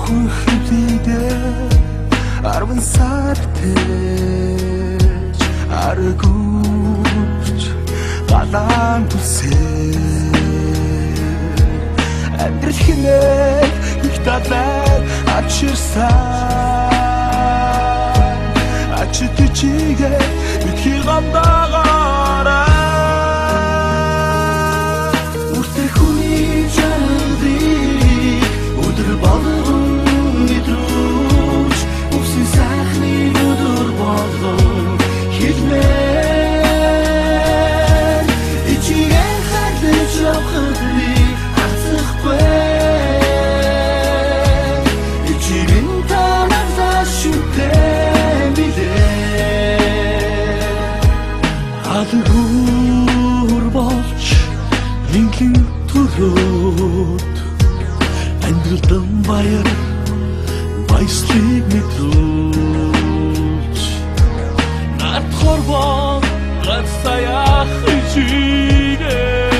Бүхэн хэвлийдээ 10 сар тэж аргууч галан түсээ амьдрал хинээ их талаар ачирсан ачит чигээ бидний гамдаагаараа үртэх хүний жанрыг өдөр болгон мэдрүүч үсэн сайхны өдөр болгон хэлмээр ичигээ харлаж явахыг хацахгүй ичигэн танаа шүтээ билээ алгуур болж ингийн төрөөд амьдралдан баяр баяслыг мэдрүүлж над хорвоо гацаяах ичигээ